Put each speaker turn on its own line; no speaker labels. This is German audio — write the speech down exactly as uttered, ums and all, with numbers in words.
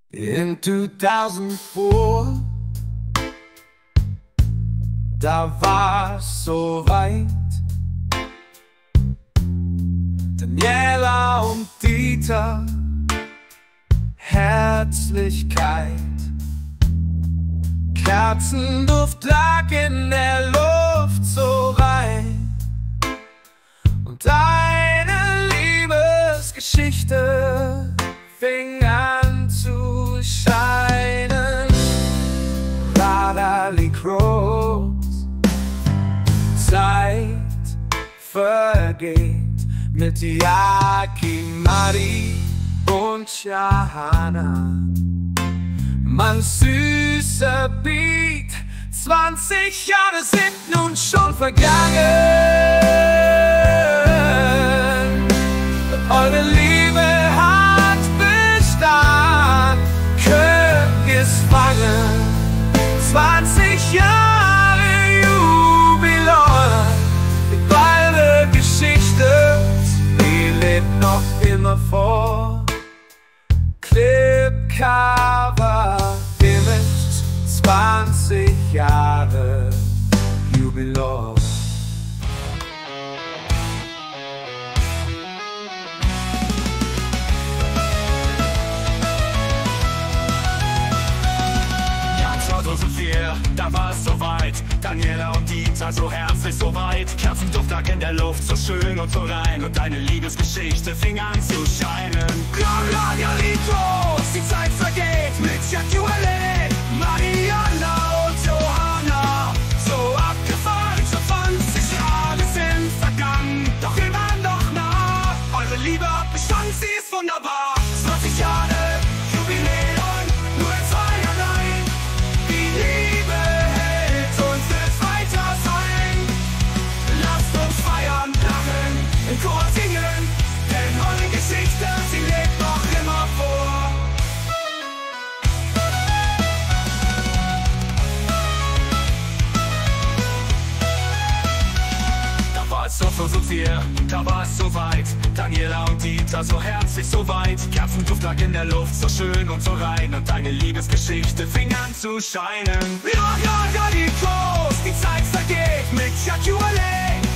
In zweitausendvier, da war's so weit. Daniela und Dieter, Herzlichkeit. Kerzenduft lag in der Luft so rein. Und eine Liebesgeschichte fing an zu scheinen. Radar liegt groß, Zeit vergeht mit Jaki, Mari und Shahana. Mein süßer Beat, zwanzig Jahre sind nun schon vergangen. Eure Liebe hat Bestand, gefangen. zwanzig Jahre Jubiläum, die beide Geschichte, die lebt noch immer vor. Clipcover Image, zwanzig Jahre Jubiläum.
Da war es soweit, Daniela und Dieter so herzlich, so weit. Kerzenduft lag in der Luft, so schön und so rein. Und deine Liebesgeschichte fing an zu scheinen. Gloria Litos, die Zeit vergeht mit Jacqueline, Mariana und Johanna. So abgefahren, schon zwanzig Jahre sind vergangen. Doch immer noch nah, eure Liebe hat Bestand, sie ist wunderbar. zwanzig Jahre Jubiläum, nur in zweierlei. Die Liebe hält und wird weiter sein. Lasst uns feiern, lachen, im Chor singen, denn eure Geschichte, sie lebt noch immer vor. Da war es doch so sehr, da war es so weit. Daniela und Dieter so herzlich, so weit. Kerzenduft lag in der Luft, so schön und so rein. Und deine Liebesgeschichte fing an zu scheinen. Ja, ja, ja, die Kurs, die Zeit vergeht mit Jacqueline,